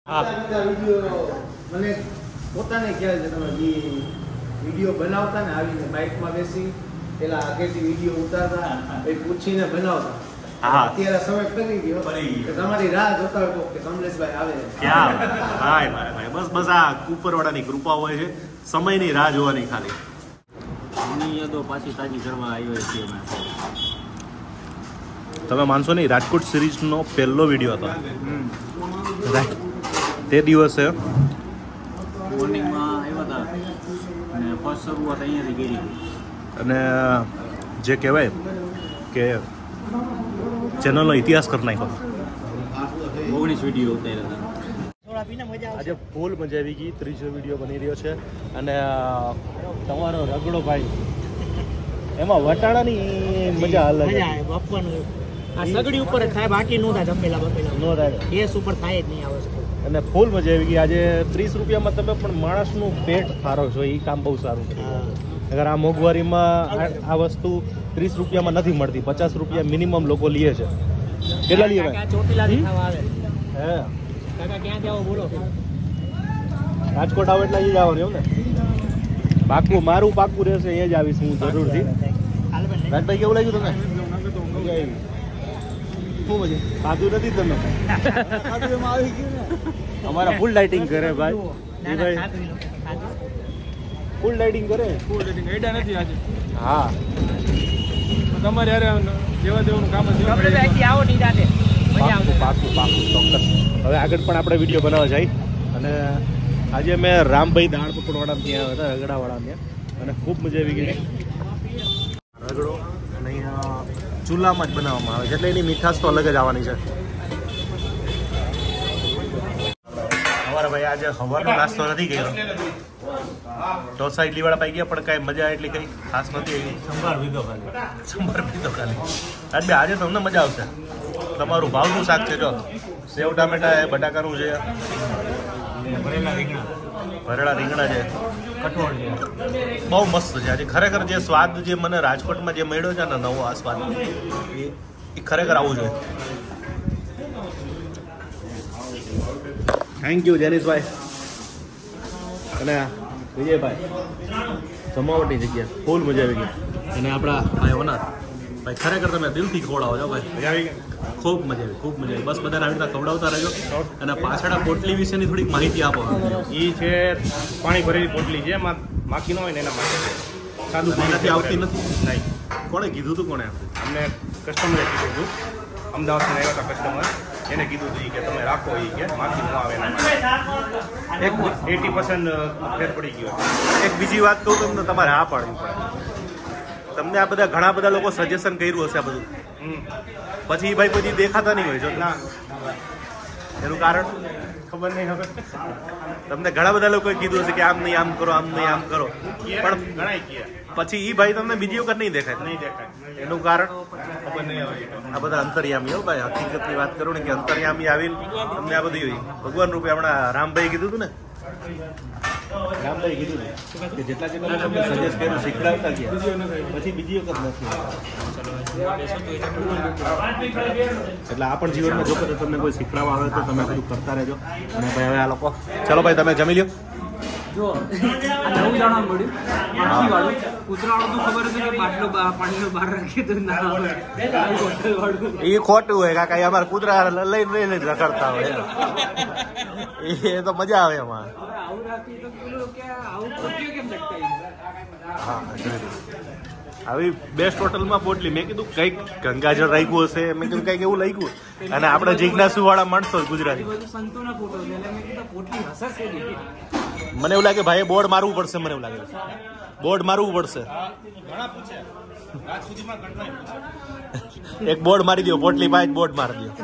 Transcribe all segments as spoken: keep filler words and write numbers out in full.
હા વિડિયો મને પોતાને ખ્યાલ છે તમે જે વિડિયો બનાવતા ને આવીને બાઇકમાં બેસી પેલા આગળથી વિડિયો ઉતારતા એ પૂછીને બનાવતા. હા અત્યારે સમય કરી ગયો કે તમારી રાહ જોતા હોય કે કમલેશભાઈ આવે. ક્યાં ભાઈ ભાઈ ભાઈ બસ બસ આ ઉપરવાળાની કૃપા હોય છે, સમયની રાહ જોવાની ખાલી. તો પાછી તાજી કરવા આવ્યો છે. તમે માનશો નહીં, રાજકોટ સિરીઝનો પહેલો વિડીયો હતો તે દિવસે મોર્નિંગમાં આવ્યા હતા અને ફર્સ્ટ શરૂઆત અહીંયાથી કરી અને જે કહેવાય કે ચેનલનો ઇતિહાસ કરી નાખ્યો. ઓગણીસ વિડીયો ઉતાર્યા હતા. આજે ફૂલ મજા આવી ગઈ. ત્રીજો વિડીયો બની રહ્યો છે અને તમારો રગડો ભાઈ એમાં વટાણાની મજા અલગ. આ સગડી ઉપર થાય, બાકી નો થાય. જમેલા બમેલા નો થાય, ગેસ ઉપર થાય જ નહીં આ વસ્તુ. અને ફૂલ મજા આવી ગઈ. આજે ત્રીસ રૂપિયામાં તમે પણ માણસનું પેટ થારો છો, એ કામ બહુ સારું છે. અગર આ મોંઘવારીમાં આ વસ્તુ ત્રીસ રૂપિયામાં નથી મળતી, પચાસ રૂપિયા મિનિમમ લોકો લે છે. કેટલા લે ભાઈ? ચોટીલાથી ખાવા આવે. હે કાકા ક્યાં જાવ બોલો? રાજકોટ આવો એટલે અહીં જ આવો રહ્યો ને. પાકું મારું પાકું રહેશે, અહીંયા જ આવીશ હું જરૂરથી. રાજભાઈ કેવું લાગ્યું તમને? ખાધું નથી તમે? અમારા ફૂલ લાઇટિંગ કરે ભાઈ, ફૂલ લાઇટિંગ કરે. ફૂલ લાઇટિંગ એડા નથી આજે. હા તમારે યાર જેવા દેવાનું કામ જ આવો નિરાતે મજા આવશે. પાકું પાકું ચોક્કસ. હવે આગળ પણ આપણે વિડીયો બનાવવા જાય. અને આજે મેં રામભાઈ દાળ પકડવાળા ત્યાં હતા, રગડાવાળા ત્યાં, અને ખૂબ મજા આવી ગઈ. રગડો અને અહીંયા ચૂલામાં જ બનાવવામાં આવે છે એટલે એની મીઠાશ તો અલગ જ આવવાની છે. અમારા ભાઈ આજે સવારનો નાસ્તો નથી કર્યો. ઢોસા ઇડલી વાળા પાઈ ગયા પણ કાંઈ મજા એટલી કંઈ ખાસ નથી આવી. સંભાર પીધો ખાલી, સંભાર પીધો ખાલી. આજે આજે તમને મજા આવશે. તમારું ભાવનું શાક છે, જો સેવ ટામેટા છે, બટાકાનું છે, ભરેલા રીંગણા ભરેલા રીંગણા છે, કઠોળ છે. બહુ મસ્ત છે. આજે ખરેખર જે સ્વાદ જે મને રાજકોટમાં જે મળ્યો છે ને નવો આ સ્વાદ, એ ખરેખર આવવું જોઈએ. થેન્ક યુ જેનિશભાઈ અને વિજયભાઈ. જમાવટની જગ્યા ફૂલ મજા આવી ગઈ. અને આપણા ભાઈ ઓનર ભાઈ ખરેખર તમે દિલથી ખવડાવો છો ભાઈ. મજા આવી ગઈ, ખૂબ મજા આવી, ખૂબ મજા આવી. બસ બધાને આવી રીતના ખવડાવતા રહેજો. અને પાછળ આ પોટલી વિશેની થોડીક માહિતી આપો. એ છે પાણી ભરેલી પોટલી છે, એમાં માખી ન હોય ને એના માટે સાદું એનાથી આવતી નથી. નહીં. કોણે કીધું હતું? કોણે આપ્યું? અમને કસ્ટમરે કીધું હતું, અમદાવાદથી આવ્યા હતા કસ્ટમર, એને કીધું હતું કે તમે રાખો એ કે માખી ન આવે એના માટે. એક એટી પર્સન્ટ ફેર પડી ગયો. એક બીજી વાત કહું તમને, તમારે હા પાડવી પડે. તમને આ બધા ઘણા બધા લોકો સજેશન કર્યું હશે આ બધું, પછી ભાઈ પછી દેખાતા નહીં હોય. જો ના એનું કારણ ખબર નહીં. હવે તમને ઘણા બધા લોકોએ કીધું હશે કે આમ નહીં આમ કરો, આમ નહીં આમ કરો, પણ ઘણા ગયા પછી એ ભાઈ તમને બીજી વખત નહીં દેખાય. નહીં દેખાય. એનું કારણ ખબર નહીં આવે. આ બધા અંતર્યામી. હો ભાઈ, હકીકતની વાત કરું ને કે અંતર્યામી આવીને તમને આ બધી ભગવાન રૂપે હમણાં રામભાઈ કીધું હતું ને, રામભાઈ કીધું ને કે જેટલા જેટલા તમને સજેસ્ટ કર્યું, શીખડાવતા ગયા, પછી બીજી વખત નથી. એટલે આ પણ જીવનમાં જો કે તમને કોઈ શીખડાવવા આવે તો તમે બધું કરતા રહેજો. અને ભાઈ હવે આ લોકો ચલો ભાઈ તમે જમી લ્યો. જો આ નવું જાણવા મળ્યું, માખી વાળું. કૂતરાવાળું તો ખબર હતી કે બાટલો પાણીનો બહાર રાખીએ તો ના આવે. હોટલ વાળું એ ખોટું હોય કાકા, એ અમારા કૂતરા લઈને લઈને જ રખડતા હોય. એ તો મજા આવે એમાં. આવું રાખી તો પેલું કે આવું પોટ્યું કેમ લટકાઈ? હા આવી બેસ્ટ હોટલમાં પોટલી. મેં કીધું કંઈક ગંગાજળ રાખ્યું હશે, મેં કીધું કંઈક એવું લાગ્યું. અને આપણે જિજ્ઞાસુ વાળા માણસો ગુજરાતી, સંતોના ફોટો છે એટલે મેં કીધું પોટલી હશે છે. મને એવું લાગે ભાઈ બોર્ડ મારવું પડશે. મને એવું લાગે બોર્ડ મારવું પડશે. ઘણા પૂછ્યા આજ સુધીમાં ઘણા પૂછ્યા. એક બોર્ડ મારી દો, પોટલી ભાઈ બોર્ડ મારી દો.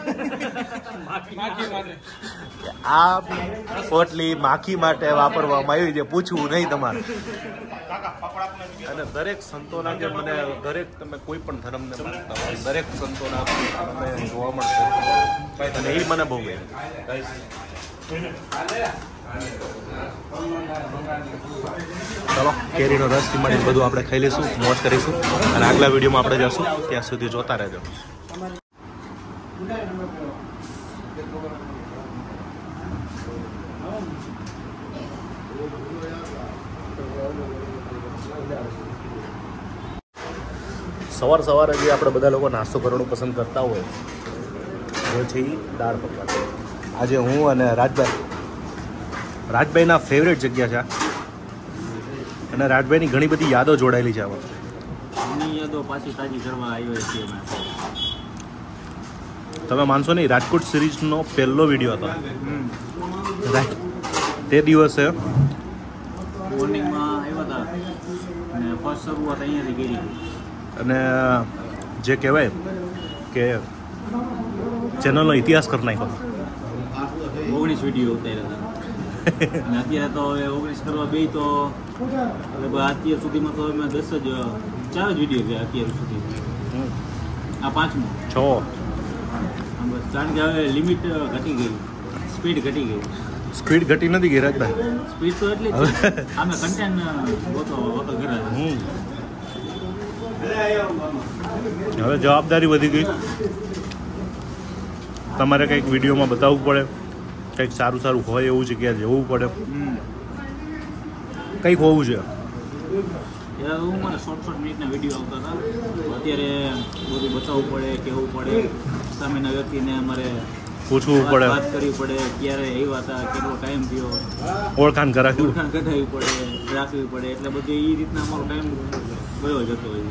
આ પોટલી માખી માટે વાપરવામાં આવી છે, પૂછવું નહીં તમારે. અને દરેક સંતોના જે મને દરેક તમે કોઈ પણ ધર્મને માનતા હોય દરેક સંતોના મને જોવા મળશે અને એ મને બહુ ગમે. ચલો કેરીનો રસ થી બધું આપણે ખાઈ લઈશું, મોજ કરીશું અને આગલા વિડીયોમાં આપણે જશું. ત્યાં સુધી જોતા રહેજો. સવાર સવારે જે આપણે બધા લોકો નાસ્તો કરવાનું પસંદ કરતા હોય એ છે એ દાળ પકવાન. આજે હું અને રાજભાઈ રાજભાઈના ફેવરેટ જગ્યા છે અને રાજભાઈની ઘણી બધી યાદો જોડાયેલી છે આમાં. જૂની યાદો પાછી તાજી કરવા આવ્યો છીએ અમે. તમે માનશો નહીં, રાજકોટ સિરીઝનો પહેલો વિડીયો હતો રાઈટ. તે દિવસે મોર્નિંગમાં આવ્યા હતા અને ફર્સ્ટ શરૂઆત અહીંયાથી કરી હતી. અને જે કહેવાય કે ચેનલનો ઇતિહાસ કરી નાખ્યો. ઓગણીસ વિડીયો ઉતાર્યા હતા અને અત્યારે તો હવે ઓગણીસ કરવા બે તો લગભગ અત્યાર સુધીમાં તો અમે દસ જ ચાર જ વિડીયો છે અત્યાર સુધી. આ પાંચમો છ આમ બસ, કારણ કે હવે લિમિટ ઘટી ગઈ, સ્પીડ ઘટી ગઈ. સ્પીડ ઘટી નથી ગઈ રાજભાઈ. સ્પીડ તો એટલી જ છે. આમે કન્ટેન્ટ ગોતો ગોતો કરે છે. હમ હવે જવાબદારી વધી ગઈ. તમારે કંઈક વિડીયોમાં બતાવવું પડે, કંઈક સારું સારું હોય એવું જગ્યાએ જવું પડે, કંઈક હોવું જોઈએ. ત્યારે હું મને શોર્ટ શોર્ટ મિનિટના વિડીયો આવતા હતા. અત્યારે બધું બતાવવું પડે, કહેવું પડે, સામેના વ્યક્તિને અમારે પૂછવું વાત પડે, વાત કરવી પડે, ક્યારે આવ્યા હતા, કેટલો ટાઈમ થયો, ઓળખાણ કરાવ્યું. ઓળખાણ કઢાવવી પડે, રાખવી પડે. એટલે બધી એ રીતના અમારો ટાઈમ ગયો જતો હોય.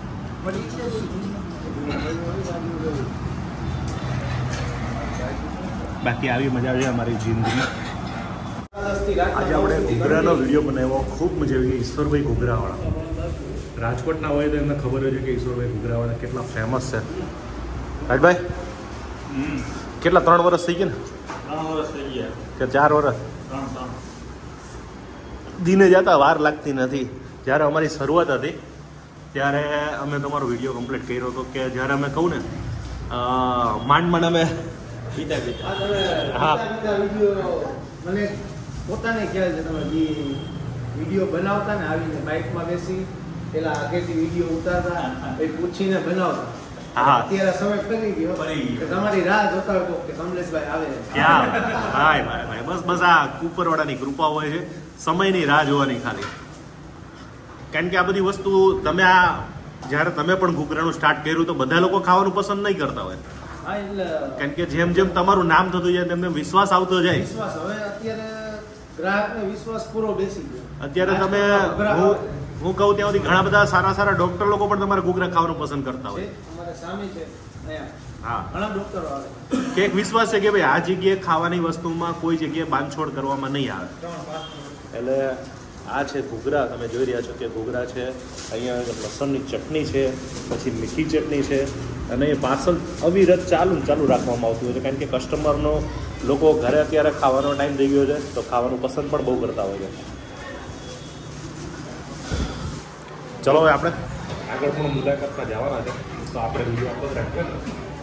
બાકી આવી મજા છે અમારી જિંદગી. આજે આપણે ઘૂઘરાનો વિડીયો બનાવ્યો, ખૂબ મજા આવી ગઈ. ઈશ્વરભાઈ ઘૂઘરાવાળા રાજકોટના હોય તો એમને ખબર હોય છે કે ઈશ્વરભાઈ ઘૂઘરાવાળા કેટલા ફેમસ છે. રાજભાઈ કેટલા ત્રણ વર્ષ થઈ ગયા ને? ત્રણ વર્ષ થઈ ગયા કે ચાર વર્ષ? ત્રણ ત્રણ દિને જતા વાર લાગતી નથી. જ્યારે અમારી શરૂઆત હતી ત્યારે અમે તમારો વિડીયો કમ્પ્લીટ કર્યો હતો કે જ્યારે અમે કહું ને માંડ માંડ અમે પીતા પીતા હા. વિડીયો મને પોતાને ખ્યાલ છે. તમે જે વિડીયો બનાવતા ને આવીને બાઇકમાં બેસી પેલા આગળથી વિડીયો ઉતારતા એ પૂછીને બનાવતા. હા. અત્યારે સમય પડી ગયો પડી ગયો. કે તમારી રાહ જોતા હતો કે કમલેશભાઈ આવે. ક્યાં ભાઈ ભાઈ ભાઈ બસ બસ આ ઉપરવાળાની કૃપા હોય છે, સમયની રાહ જોવાની ખાલી. કારણ કે આ બધી વસ્તુ તમે આ જ્યારે તમે પણ ઘૂઘરાનું સ્ટાર્ટ કર્યું તો બધા લોકો ખાવાનું પસંદ નહીં કરતા હોય. હા, એટલે કારણ કે જેમ જેમ તમારું નામ થતું જાય તેમ તેમ વિશ્વાસ આવતો જાય. વિશ્વાસ હવે અત્યારે ગ્રાહકને વિશ્વાસ પૂરો બેસી ગયો. અત્યારે તમે હું હું કહું ત્યાં સુધી ઘણા બધા સારા સારા ડોક્ટર લોકો પણ તમારા ઘૂઘરા ખાવાનું પસંદ કરતા હોય. અમારે સામે છે અહીંયા હા, ઘણા ડોક્ટરો આવે. કે એક વિશ્વાસ છે કે ભાઈ આ જગ્યાએ ખાવાની વસ્તુમાં કોઈ જગ્યાએ બાંધછોડ કરવામાં નહીં આવે. ત્રણ પાંચ એટલે આ છે ઘૂઘરા. તમે જોઈ રહ્યા છો કે ઘૂઘરા છે. અહીંયા લસણની ચટણી છે, પછી મીઠી ચટણી છે અને એ પાર્સલ અવિરત ચાલુ ને ચાલુ રાખવામાં આવતું હોય છે. કારણ કે કસ્ટમરનો લોકો ઘરે અત્યારે ખાવાનો ટાઈમ થઈ ગયો છે તો ખાવાનું પસંદ પણ બહુ કરતા હોય છે. ચલો હવે આપણે આગળ પણ મુલાકાતમાં જવાના છે તો આપણે વિડીયો આપણો જ રાખીએ ને.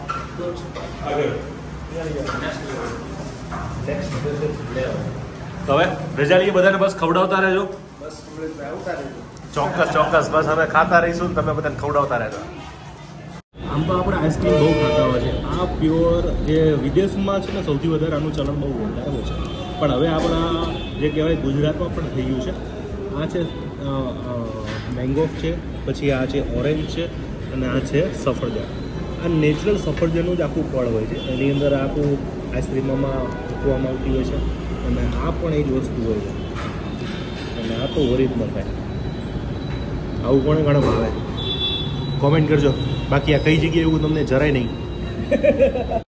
તો હવે રજા લઈએ, બધાને બસ ખવડાવતા રહેજો. બસ કમલેશભાઈ આવતા રહેજો. ચોક્કસ ચોક્કસ બસ અમે ખાતા રહીશું, તમે બધાને ખવડાવતા રહેજો. આમ તો આપણે આઈસ્ક્રીમ બહુ ખાતા હોય છે. આ પ્યોર જે વિદેશમાં છે ને સૌથી વધારે આનું ચલણ બહુ વધારે છે, પણ હવે આપણા જે કહેવાય ગુજરાતમાં પણ થઈ ગયું છે. આ છે મેંગો છે, પછી આ છે ઓરેન્જ છે અને આ છે સફરજન. આ નેચરલ સફરજનનું જ આખું ફળ હોય છે, એની અંદર આખું આઈસ્ક્રીમમાં મૂકવામાં આવતી હોય છે અને આ પણ એ જ વસ્તુ હોય છે અને આ તો ઓરિજિનલ થાય. આવું કોને ઘણા ભાવે કોમેન્ટ કરજો. બાકી આ કઈ જગ્યાએ એવું તમને જરાય નહીં.